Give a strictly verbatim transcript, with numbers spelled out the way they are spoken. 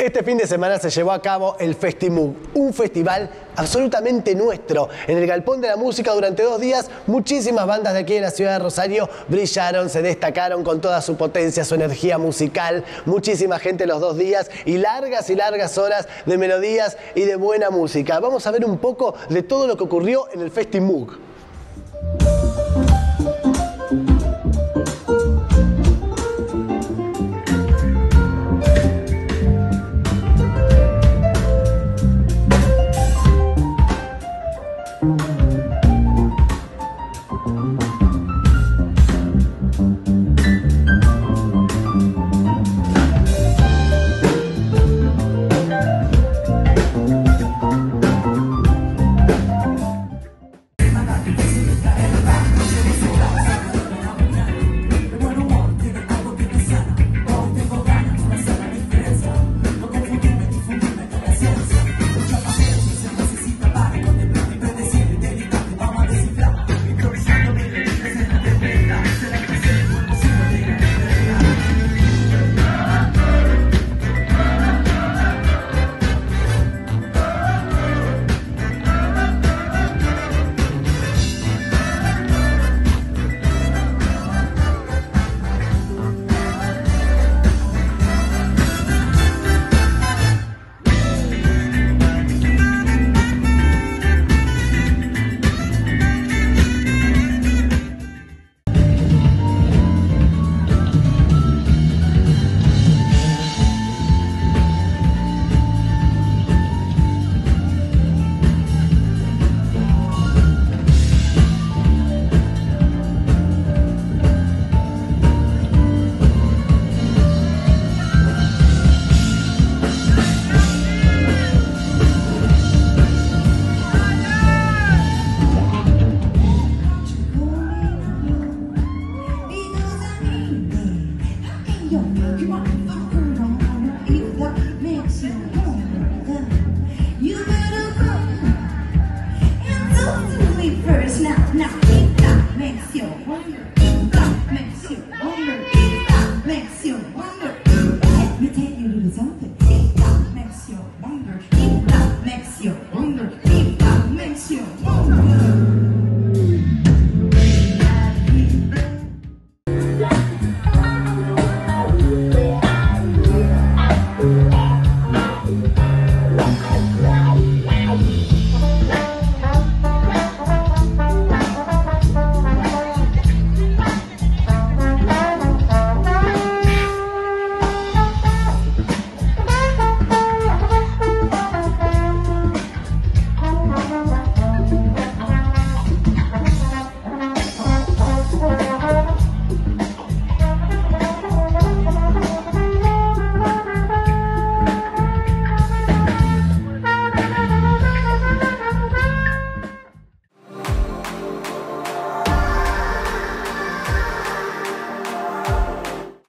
Este fin de semana se llevó a cabo el Festimug, un festival absolutamente nuestro. En el Galpón de la Música durante dos días, muchísimas bandas de aquí de la ciudad de Rosario brillaron, se destacaron con toda su potencia, su energía musical, muchísima gente los dos días y largas y largas horas de melodías y de buena música. Vamos a ver un poco de todo lo que ocurrió en el Festimug. Come on.